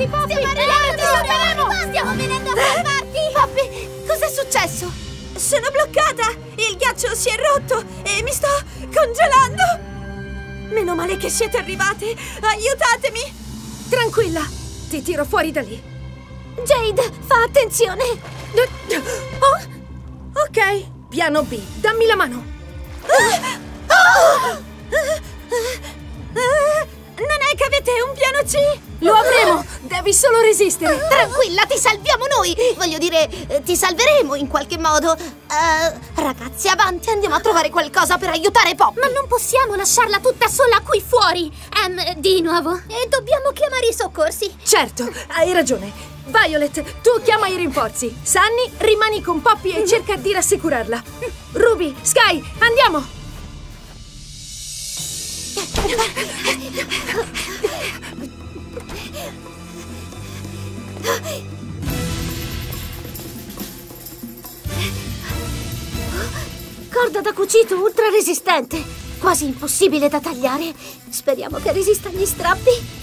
Poppy! Stiamo arrivando! Stiamo venendo a salvarti! Poppy, cos'è successo? Sono bloccata! Il ghiaccio si è rotto e mi sto congelando! Meno male che siete arrivate! Aiutatemi! Tranquilla, ti tiro fuori da lì. Jade, fa attenzione! Oh, ok, piano B, dammi la mano. Non è che avete un piano C? Lo avremo, devi solo resistere. Tranquilla, ti salviamo noi! Voglio dire, ti salveremo in qualche modo. Ragazzi, avanti, andiamo a trovare qualcosa per aiutare Poppy. Ma non possiamo lasciarla tutta sola qui fuori. Di nuovo. E dobbiamo chiamare i soccorsi. Certo, hai ragione. Violet, tu chiama i rinforzi. Sunny, rimani con Poppy e cerca di rassicurarla. Ruby, Sky, andiamo! Corda da cucito ultra resistente. Quasi impossibile da tagliare. Speriamo che resista agli strappi.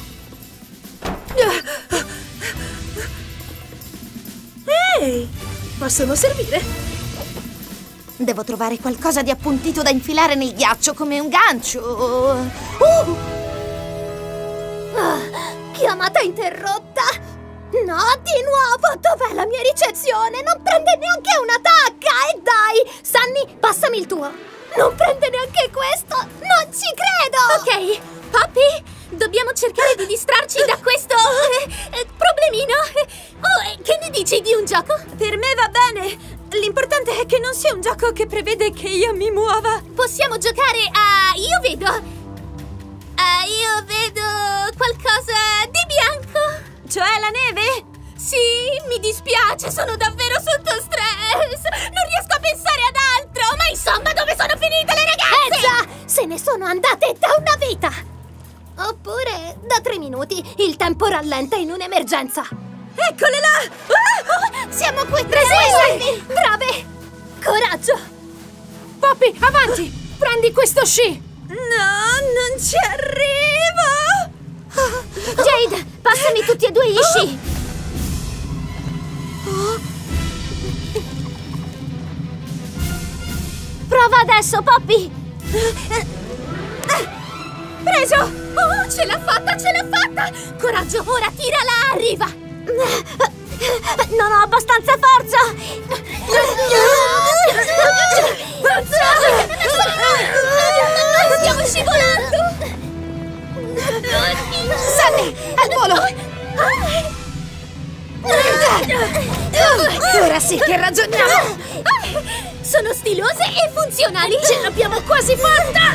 Ehi, possono servire? Devo trovare qualcosa di appuntito da infilare nel ghiaccio, come un gancio. Chiamata interrotta. No, di nuovo! Dov'è la mia ricezione? Non prende neanche una tacca! E dai! Sunny, passami il tuo! Non prende neanche questo! Non ci credo! Ok, Poppy, dobbiamo cercare di distrarci da questo problemino. Oh, che ne dici di un gioco? Per me va bene! L'importante è che non sia un gioco che prevede che io mi muova! Possiamo giocare a... Io vedo qualcosa di bianco. Cioè la neve? Sì, mi dispiace, sono davvero sotto stress. Non riesco a pensare ad altro. Ma insomma, dove sono finite le ragazze? Già! Se ne sono andate da una vita! Oppure da 3 minuti. Il tempo rallenta in un'emergenza. Eccole là! Siamo qui! Resistimi! Brave! Coraggio! Poppy, avanti! Prendi questo sci! No, non ci arrivo! Jade, passami tutti e 2 gli sci! Prova adesso, Poppy! Preso! Oh, ce l'ha fatta, ce l'ha fatta! Coraggio, ora tirala, arriva! Non ho abbastanza forza! Stiamo scivolando! Sunny, al volo! Ora sì che ragioniamo! Sono stilose e funzionali! Ce l'abbiamo quasi fatta!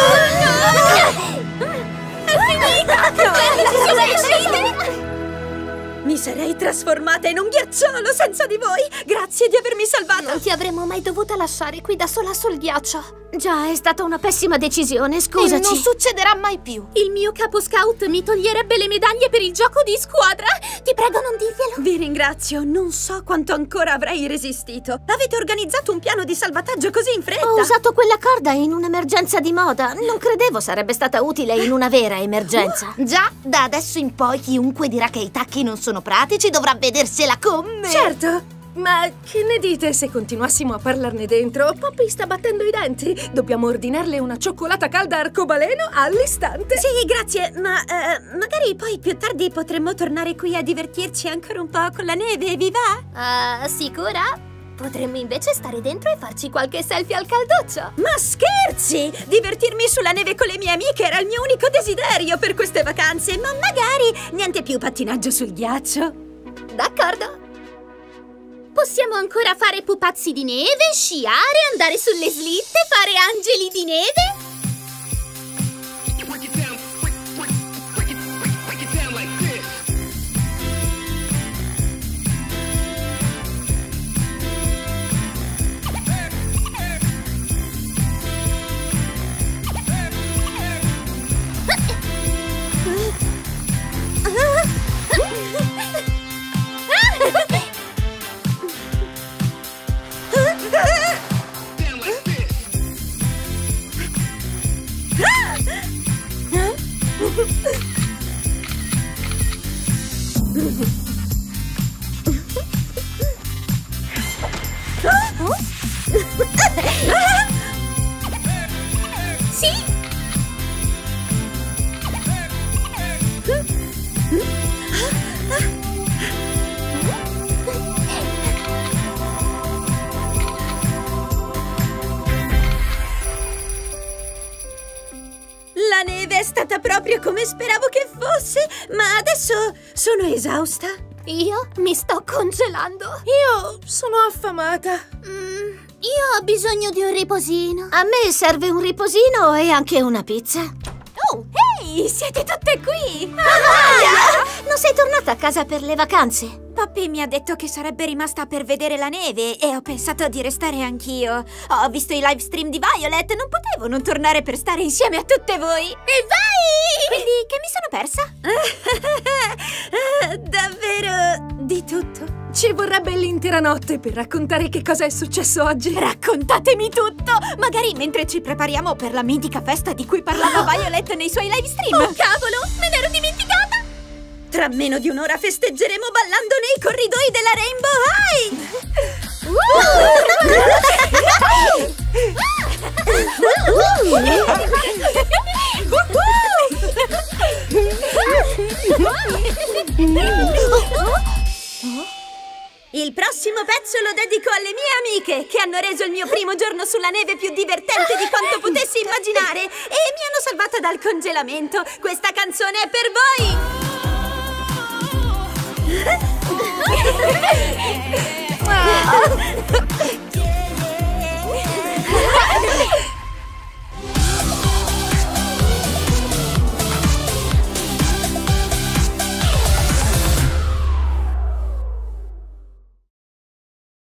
È finita! Siamo riuscite! Mi sarei trasformata in un ghiacciolo senza di voi! Grazie di avermi salvata! Non ti avremmo mai dovuta lasciare qui da sola sul ghiaccio. Già, è stata una pessima decisione, scusaci. E non succederà mai più. Il mio capo scout mi toglierebbe le medaglie per il gioco di squadra. Ti prego, non dirglielo. Vi ringrazio, non so quanto ancora avrei resistito. Avete organizzato un piano di salvataggio così in fretta? Ho usato quella corda in un'emergenza di moda. Non credevo sarebbe stata utile in una vera emergenza. Già, da adesso in poi chiunque dirà che i tacchi non sono pratici dovrà vedersela con me. Certo! Ma che ne dite se continuassimo a parlarne dentro? Poppy sta battendo i denti. Dobbiamo ordinarle una cioccolata calda arcobaleno all'istante. Sì, grazie, ma magari poi più tardi potremmo tornare qui a divertirci ancora un po' con la neve, vi va? Sicura? Potremmo invece stare dentro e farci qualche selfie al calduccio. Ma scherzi! Divertirmi sulla neve con le mie amiche era il mio unico desiderio per queste vacanze, ma magari niente più pattinaggio sul ghiaccio. D'accordo. Possiamo ancora fare pupazzi di neve, sciare, andare sulle slitte, fare angeli di neve? Sì! La neve è stata proprio come speravo che fosse, ma adesso sono esausta. Io mi sto congelando. Io sono affamata. Io ho bisogno di un riposino. A me serve un riposino e anche una pizza. Oh, ehi, siete tutte qui! Non sei tornata a casa per le vacanze? Poppy mi ha detto che sarebbe rimasta per vedere la neve e ho pensato di restare anch'io. Ho visto i live stream di Violet, non potevo non tornare per stare insieme a tutte voi. E vai! Quindi che mi sono persa? Davvero di tutto. Ci vorrebbe l'intera notte per raccontare che cosa è successo oggi. Raccontatemi tutto! Magari mentre ci prepariamo per la mitica festa di cui parlava Violet nei suoi live stream. Oh, cavolo! Me ne ero dimenticata! Tra meno di un'ora festeggeremo ballando nei corridoi della Rainbow High! Il prossimo pezzo lo dedico alle mie amiche che hanno reso il mio primo giorno sulla neve più divertente di quanto potessi immaginare e mi hanno salvata dal congelamento. Questa canzone è per voi!